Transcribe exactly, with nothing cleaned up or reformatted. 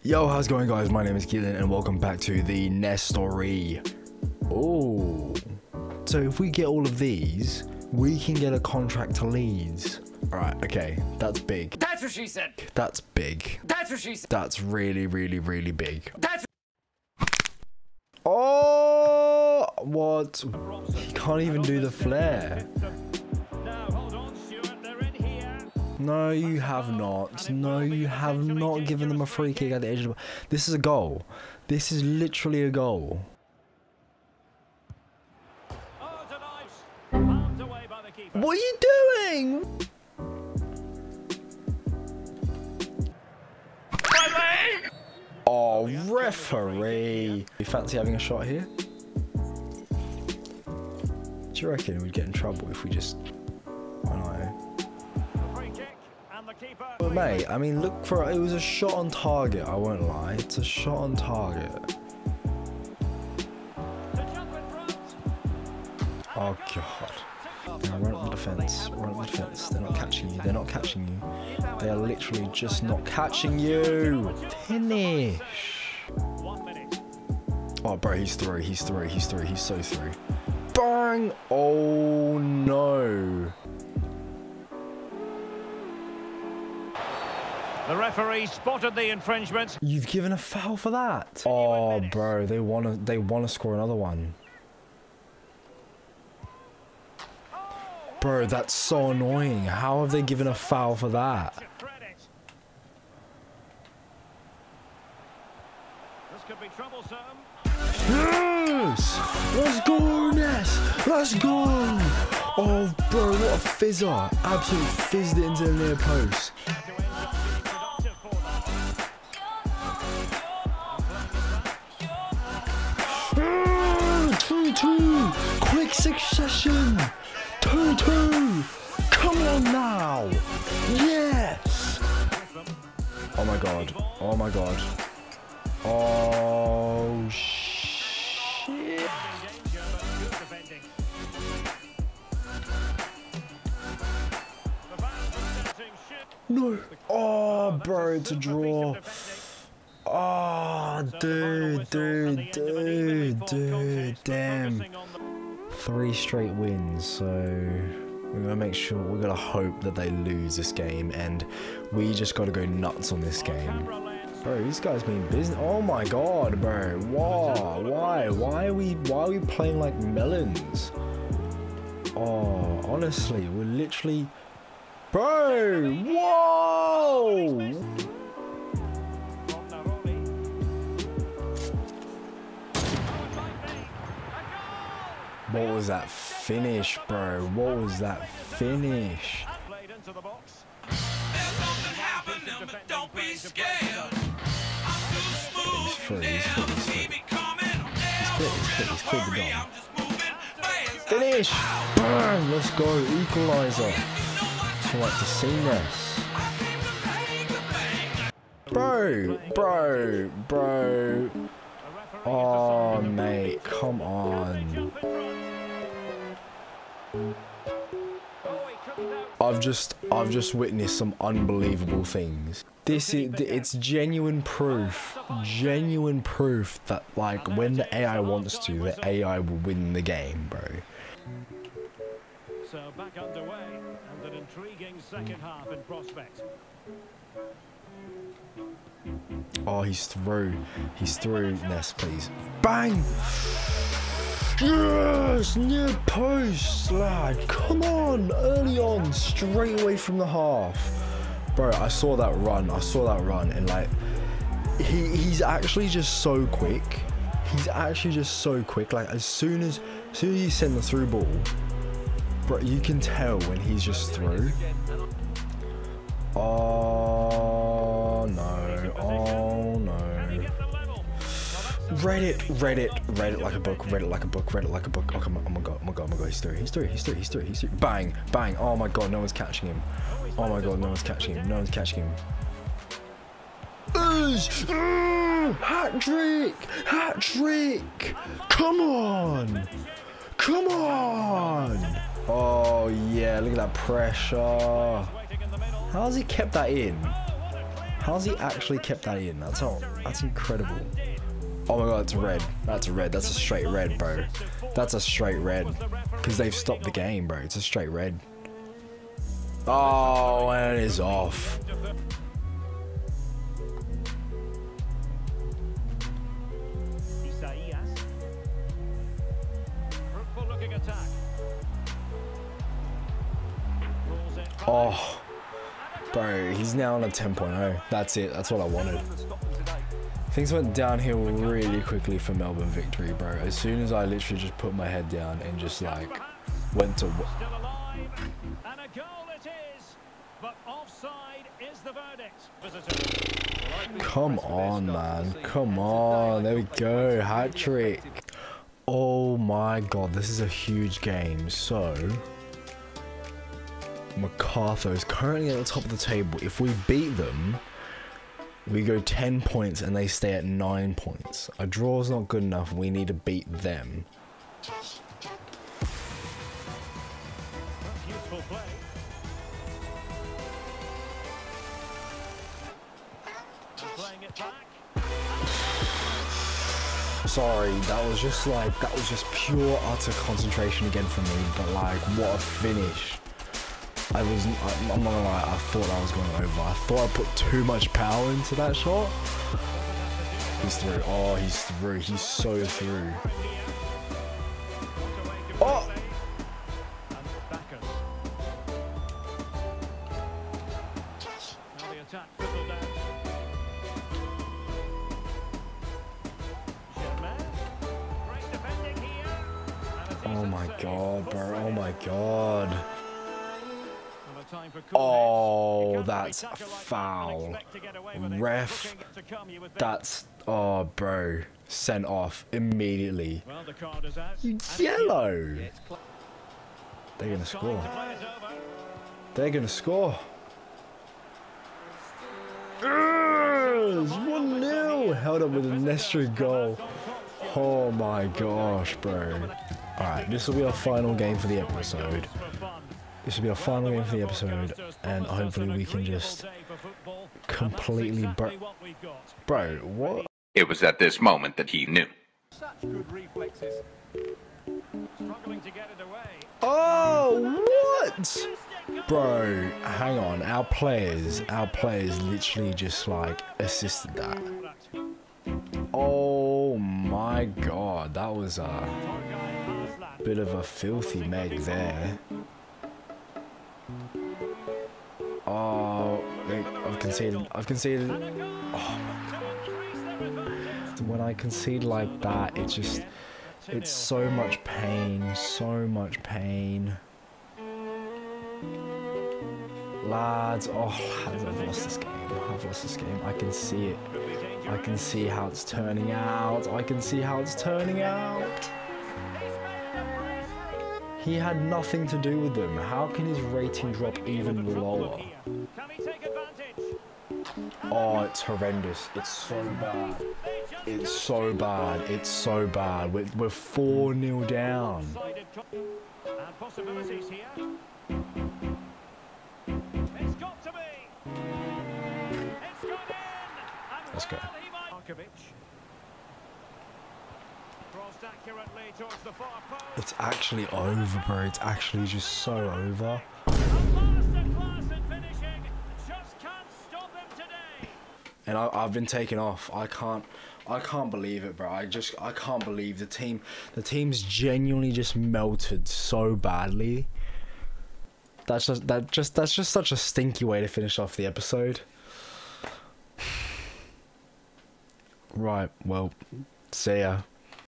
Yo, how's it going, guys? My name is Keelan and welcome back to the Nestory. Oh, so if we get all of these, we can get a contract to Leeds. Alright, okay, that's big. That's what she said. That's big. That's what she said. That's really, really, really big. That's Oh, what? He can't even do the flare. No, you have not. No, you have not given them a free kick at the edge of the... This is a goal. This is literally a goal. What are you doing? Oh, referee. You fancy having a shot here? Do you reckon we'd get in trouble if we just... I don't know. But mate, I mean, look for it was a shot on target. I won't lie, it's a shot on target. Oh god! Now run up the defense. Run up the defense. They're not catching you. They're not catching you. They are literally just not catching you. Finish. Oh, bro, he's through. He's through. He's through. He's so through. Bang! Oh no. The referee spotted the infringement. You've given a foul for that. Oh, bro, they want to. They want to score another one. Bro, that's so annoying. How have they given a foul for that? This could be troublesome. Yes! Let's go, Ness! Let's go! Oh, bro, what a fizzer. Absolutely fizzed it into the near post. two two! Quick succession! two two! Come on now! Yes! Oh my god. Oh my god. Oh shit. No! Oh, bro, it's a draw. Oh, dude, dude, dude, dude, damn. Three straight wins, so we're gonna make sure, we're gonna hope that they lose this game, and we just gotta go nuts on this game. Bro, these guys mean business. Oh my god, bro. Why? Why? Why are we, why are we playing like melons? Oh, honestly, we're literally... Bro, whoa! What was that finish, bro? What was that finish? He's free, he's free, he's free. He's clear, he's clear, he's cleared the goal. Finish! Bang! Let's go, equaliser. I like to see this. Bro, bro, bro. Oh, mate, come on. I've just, I've just witnessed some unbelievable things. This is, it's genuine proof, genuine proof that, like, when the A I wants to, the A I will win the game, bro. So back underway, and an intriguing second half in prospect. Oh, he's through. He's through. Ness, please. Bang! Yes! Near post, lad. Come on! Early on, straight away from the half. Bro, I saw that run. I saw that run, and like, he he's actually just so quick. He's actually just so quick. Like, as soon as, as soon as you send the through ball, bro, you can tell when he's just through. Oh no! Oh no! Read it, read it, read it like a book, read it like a book, read it like a book. Oh come on! Oh my god! Oh my god! Oh my god! He's through! He's through! He's through! He's through! He's through! Bang! Bang! Oh my god! No one's catching him! Oh my god! No one's catching him! No one's catching him! Uh, hat trick! Hat trick! Come on! Come on! Oh yeah! Look at that pressure! How has he kept that in? How's he actually kept that in? That's all. That's incredible. Oh my god, that's a red. That's a red. That's a straight red, bro. That's a straight red. Because they've stopped the game, bro. It's a straight red. Oh, and it is off. Oh, bro, he's now on a ten point oh. That's it. That's what I wanted. Things went downhill really quickly for Melbourne victory, bro. As soon as I literally just put my head down and just like went to. Come on, man. Come on. There we go. Hat trick. Oh my god, this is a huge game. So MacArthur is currently at the top of the table. If we beat them, we go ten points and they stay at nine points. A draw is not good enough. We need to beat them. Useful play. Playing it back. Sorry, that was just like, that was just pure utter concentration again for me. But like, what a finish. I was, I'm not gonna lie, I thought I was going over. I thought I put too much power into that shot. He's through. Oh, he's through. He's so through. Oh! Oh my god, bro. Oh my god. Oh, that's a foul. Ref. That's, oh, bro. Sent off immediately. Yellow. They're going to score. They're going to score. one nil. Held up with a necessary goal. Oh my gosh, bro. Alright, this will be our final game for the episode. This will be our final game for the episode, and hopefully we can just completely bro. Bro, what? It was at this moment that he knew. Such good reflexes. Struggling to get it away. Oh, what? Bro, hang on. Our players, our players literally just like assisted that. Oh my god, that was a bit of a filthy meg there. Oh, I've conceded. I've conceded. Oh my god. When I concede like that, it just, it's so much pain, so much pain. Lads, oh lads, I've lost this game. I've lost this game. I can see it. I can see how it's turning out. I can see how it's turning out. He had nothing to do with them. How can his rating drop even lower? Oh, it's horrendous. It's so bad. It's so bad. It's so bad. We're, we're four nil down. Let's go. It's actually over, bro. It's actually just so over. And I, I've been taken off. I can't, I can't believe it, bro. I just, I can't believe the team. The team's genuinely just melted so badly. That's just, that just, that's just such a stinky way to finish off the episode. Right. Well, see ya.